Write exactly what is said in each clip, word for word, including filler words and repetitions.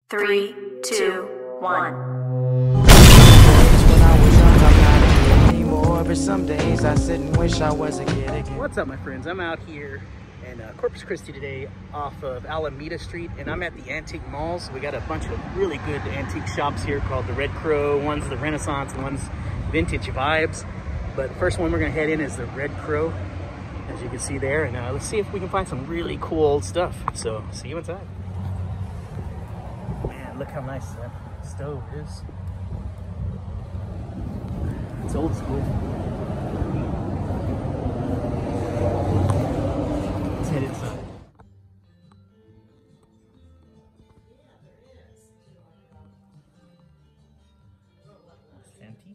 Three, two, one. When I was young, I'm not a kid anymore, but some days I sit and wish I was a kid again. What's up, my friends? I'm out here in uh, Corpus Christi today off of Alameda Street, and I'm at the Antique Malls. We got a bunch of really good antique shops here called the Red Crow. One's the Renaissance, one's Vintage Vibes. But the first one we're gonna head in is the Red Crow, as you can see there. And uh, let's see if we can find some really cool old stuff. So see you inside. Man, look how nice that stove is. It's old school. Let's head inside. It's empty.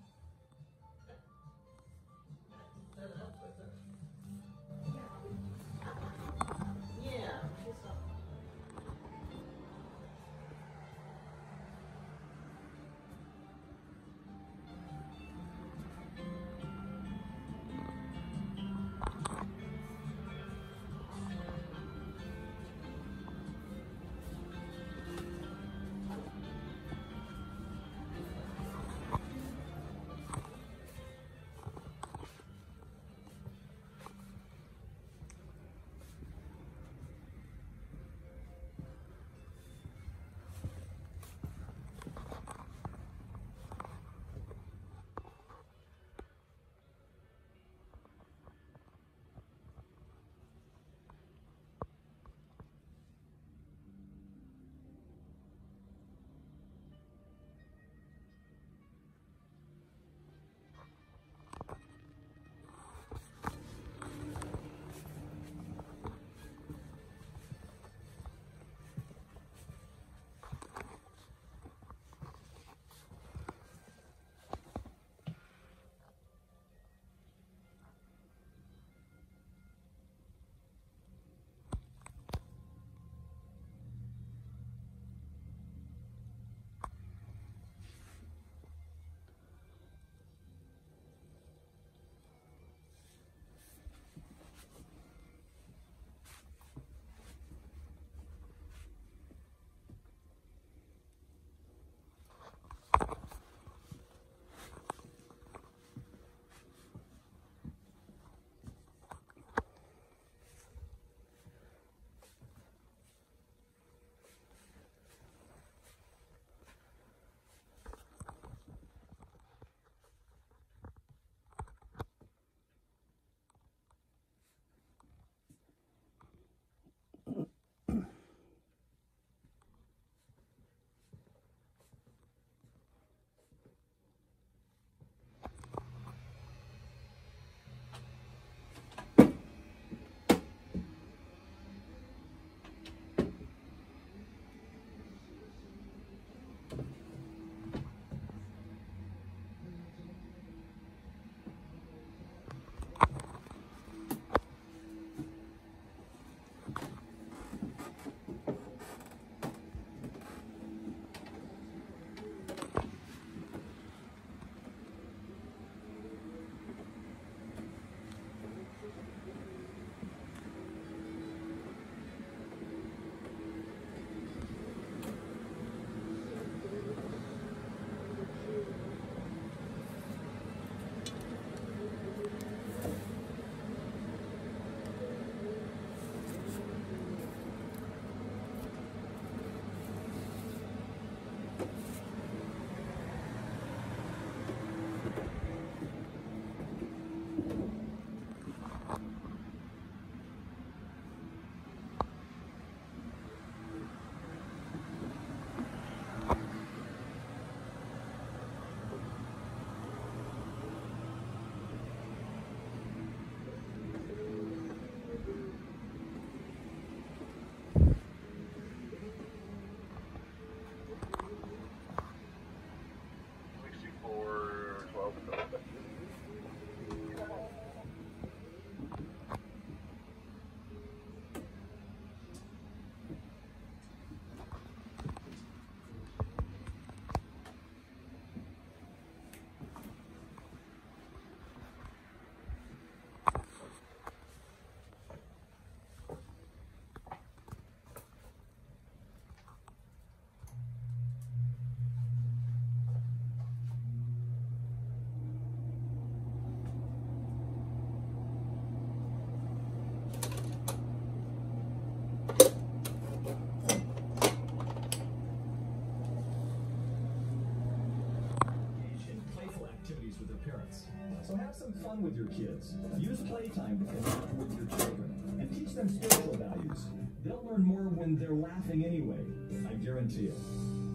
So have some fun with your kids. Use playtime to connect with your children and teach them spiritual values. They'll learn more when they're laughing anyway. I guarantee it.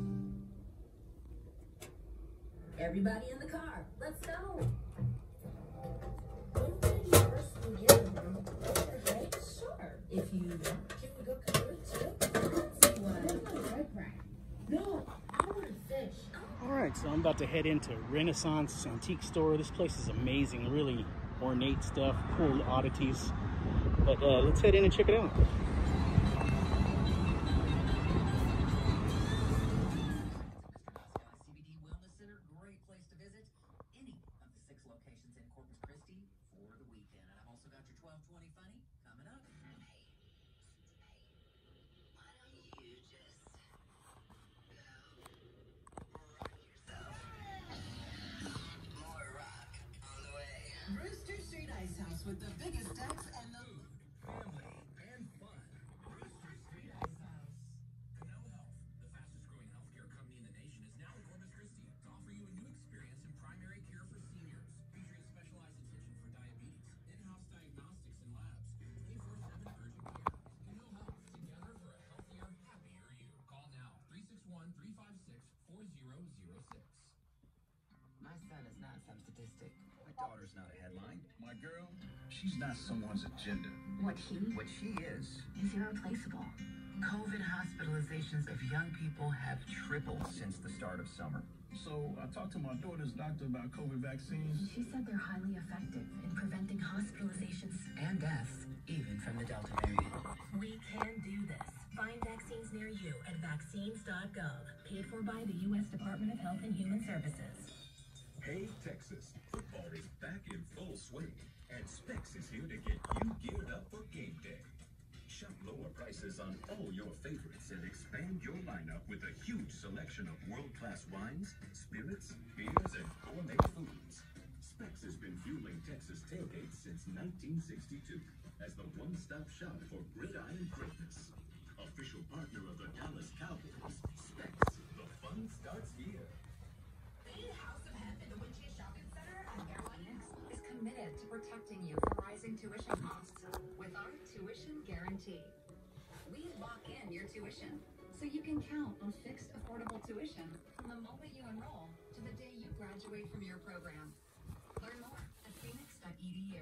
Everybody in the car, let's go. Sure. If you want, can we go color too? That's what I want. No, I want fish. All right, so I'm about to head into Renaissance Antique Store. This place is amazing, really ornate stuff, cool oddities. But uh, let's head in and check it out. C B D Wellness Center, great place to visit any of the six locations in Corpus Christi for the weekend. And I've also got your twelve twenty funny coming up. Hey, hey, why don't you just go rock yourself? More rock on the way. Brewster Street Ice House with the biggest decks and the family and fun. Brewster Street Ice House. Canal Health, the fastest growing healthcare company in the nation, is now in Corpus Christi to offer you a new experience in primary care for seniors, featuring specialized attention for diabetes, in-house diagnostics and labs, twenty-four seven urgent care. Canal Health, together for a healthier, happier you. Call now, three six one, three five six, four zero zero six. My son is not some statistic. My daughter's not a headline. My girl, she's not someone's agenda. What he What she is, is irreplaceable. COVID hospitalizations of young people have tripled. since the start of summer. So I talked to my daughter's doctor about COVID vaccines. She said they're highly effective in preventing hospitalizations and deaths, even from the Delta variant. We can do this. Find vaccines near you at vaccines dot gov. Paid for by the U S Department of Health and Human Services. Hey Texas, football is back in full swing, and Specs is here to get you geared up for game day. Shop lower prices on all your favorites and expand your lineup with a huge selection of world-class wines, spirits, beers, and gourmet foods. Specs has been fueling Texas tailgates since nineteen sixty-two as the one-stop shop for gridiron greatness. Official partner of the Dallas Cowboys, Specs, the fun starts here. The House of Hemp in the Winchia Shopping Center at Airline is committed to protecting you from rising tuition costs with our tuition guarantee. We lock in your tuition so you can count on fixed, affordable tuition from the moment you enroll to the day you graduate from your program. Learn more at phoenix dot e d u.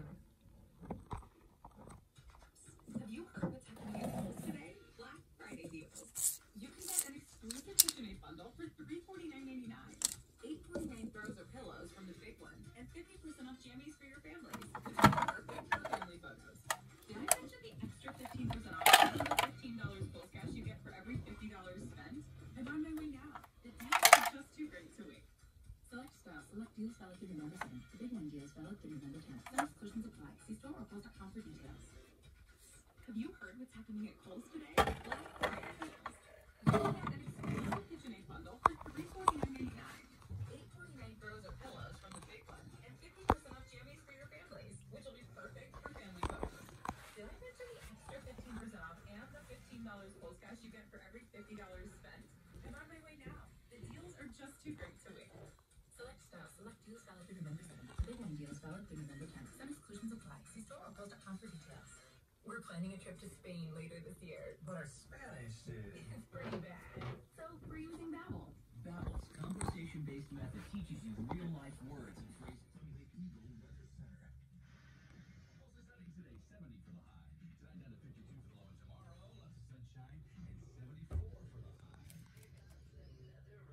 Have you heard what's happening at Kohl's today? Black Friday deals. You can get an exclusive KitchenAid bundle for three forty-nine ninety-nine. eight forty-nine throws or pillows from the big one, and fifty percent off jammies for your families. Perfect for family photos. Did I mention the extra fifteen percent off and the fifteen dollars plus cash you get for every fifty dollars spent? I'm on my way now. The deals are just too great to wait. Select style, select deals valid through November seventh. The big one deals valid through November tenth. Some exclusions apply. See store or Kohl's dot com for details. Have you heard what's happening at Kohl's today? Black Friday deals. You can get an exclusive KitchenAid bundle for three forty-nine ninety-nine. eight forty-nine throws or pillows from the big one, and fifty percent off jammies for your families, which will be perfect for family photos. Did I mention the extra fifteen percent off and the fifteen dollars plus cash you get for every fifty dollars spent? I'm on my way now. The deals are just too great to wait. Select style, select deals valid through November seventh. The big one deals valid through November tenth. Some exclusions apply. See store or Kohl's dot com for details. We're planning a trip to Spain later this year. But our Spanish is... It's pretty bad. So we're using Babbel. Babbel's conversation-based method teaches you real-life words and phrases. Eagle Weather Center. Also sunny today, seventy for the high. Tonight down to fifty-two for the low. Tomorrow, lots of sunshine and seventy-four for the high. The music faster, your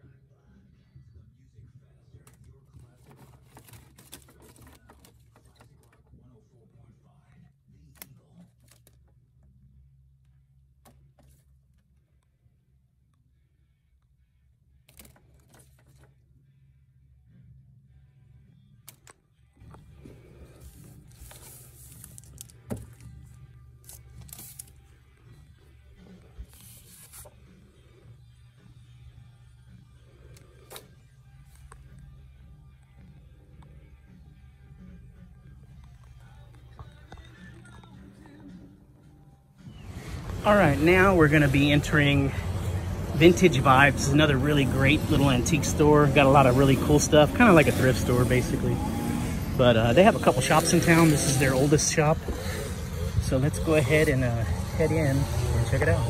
classic rock. Classic Rock one oh four point five. The Eagle. All right, now we're gonna be entering Vintage Vibes. It's another really great little antique store. Got a lot of really cool stuff, kind of like a thrift store, basically. But uh, they have a couple shops in town. This is their oldest shop. So let's go ahead and uh, head in and check it out.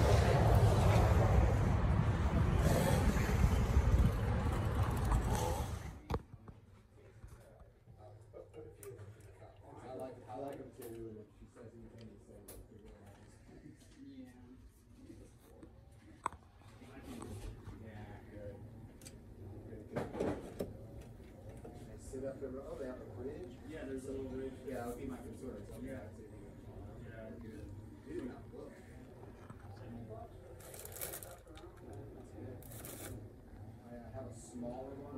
Oh, they have a bridge? Yeah, there's a little bridge. Yeah, that would be my concern. So yeah. Yeah, good. You do not look. I have a smaller one.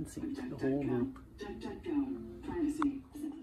can see the whole loop. Privacy.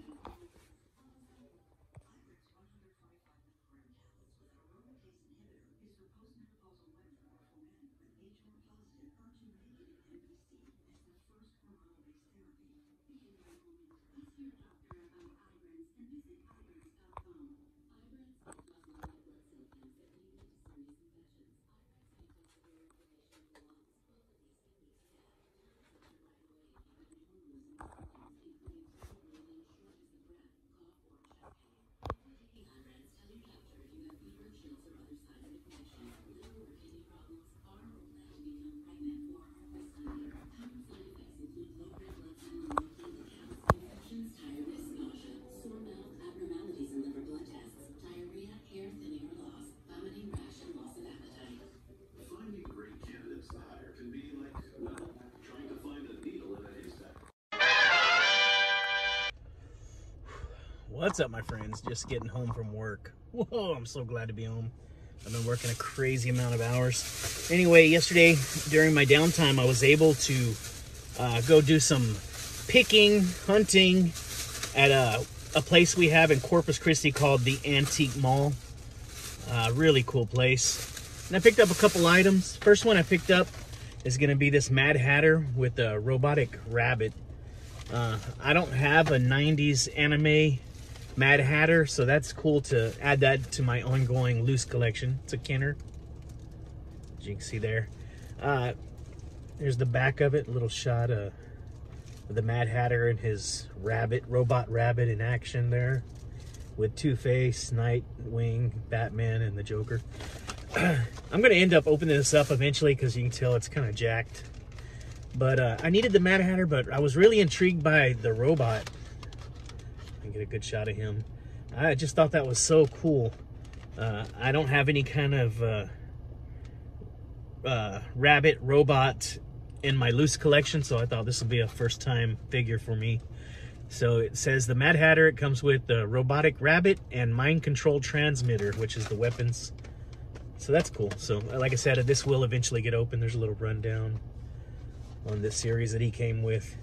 What's up, my friends? Just getting home from work. Whoa, I'm so glad to be home. I've been working a crazy amount of hours. Anyway, yesterday during my downtime, I was able to uh, go do some picking, hunting at a, a place we have in Corpus Christi called the Antique Mall. Uh, really cool place. And I picked up a couple items. First one I picked up is going to be this Mad Hatter with a robotic rabbit. Uh, I don't have a nineties anime Mad Hatter, so that's cool to add that to my ongoing loose collection. It's a Kenner, as you can see there. Uh, there's the back of it, a little shot of the Mad Hatter and his rabbit, robot rabbit in action there, with Two-Face, Nightwing, Batman, and the Joker. I'm going to end up opening this up eventually because you can tell it's kind of jacked. But uh, I needed the Mad Hatter, but I was really intrigued by the robot. I can get a good shot of him. I just thought that was so cool. Uh, I don't have any kind of uh, uh, rabbit robot in my loose collection, so I thought this would be a first-time figure for me. So it says the Mad Hatter. It comes with the robotic rabbit and mind control transmitter, which is the weapons. So that's cool. So like I said, this will eventually get open. There's a little rundown on this series that he came with.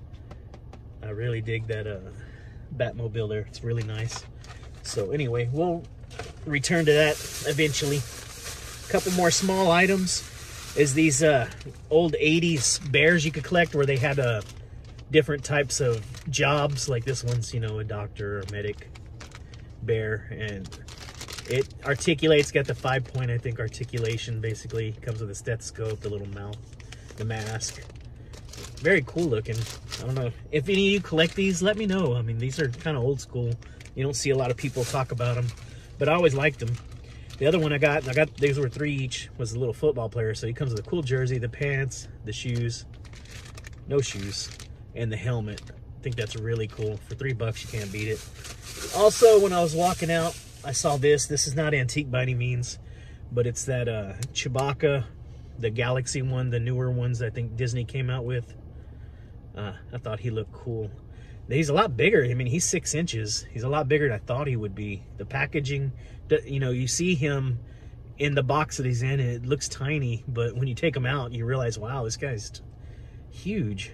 I really dig that uh, Batmobile there. It's really nice. So anyway, we'll return to that eventually. A couple more small items is these uh, old eighties bears you could collect where they had uh, different types of jobs. Like this one's, you know, a doctor or a medic bear, and it articulates, got the five point, I think, articulation basically. Comes with a stethoscope, the little mouth, the mask. Very cool looking. I don't know if any of you collect these, let me know. I mean, these are kind of old school. You don't see a lot of people talk about them, but I always liked them. The other one I got, I got these were three each, was a little football player. So he comes with a cool jersey, the pants, the shoes, no shoes, and the helmet. I think that's really cool. For three bucks, you can't beat it. Also, when I was walking out, I saw this. This is not antique by any means, but it's that uh, Chewbacca, the Galaxy one, the newer ones I think Disney came out with. Uh, I thought he looked cool. He's a lot bigger. I mean, he's six inches. He's a lot bigger than I thought he would be. The packaging, you know, you see him in the box that he's in, and it looks tiny, but when you take him out, you realize, wow, this guy's huge.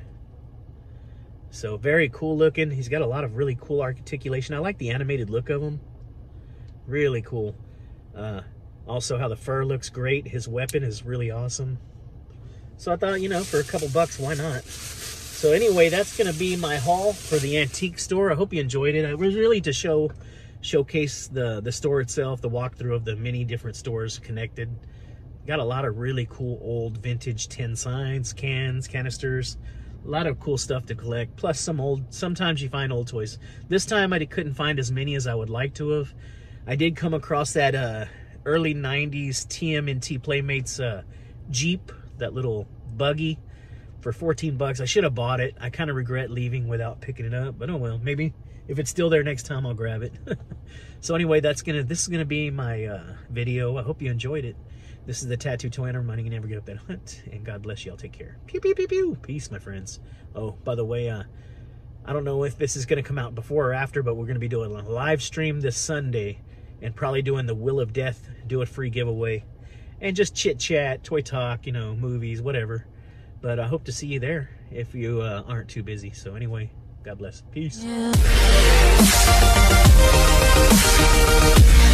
So very cool looking. He's got a lot of really cool articulation. I like the animated look of him. Really cool. Uh, also, how the fur looks great. His weapon is really awesome. So I thought, you know, for a couple bucks, why not? So anyway, that's going to be my haul for the antique store. I hope you enjoyed it. It was really to show, showcase the, the store itself, the walkthrough of the many different stores connected. Got a lot of really cool old vintage tin signs, cans, canisters. A lot of cool stuff to collect, plus some old, sometimes you find old toys. This time I couldn't find as many as I would like to have. I did come across that uh, early nineties T M N T Playmates uh, Jeep, that little buggy, for fourteen bucks. I should have bought it. I kind of regret leaving without picking it up, but oh well. Maybe if it's still there next time, I'll grab it. So anyway, that's gonna. This is gonna be my uh, video. I hope you enjoyed it. This is the Tattoo Toy Hunter. Money can never get up that hunt. And God bless you. I'll take care. Pew pew pew pew. Peace, my friends. Oh, by the way, uh, I don't know if this is gonna come out before or after, but we're gonna be doing a live stream this Sunday, and probably doing the Wheel of Death, do a free giveaway, and just chit chat, toy talk, you know, movies, whatever. But I hope to see you there, if you uh, aren't too busy. So anyway, God bless. Peace. Yeah.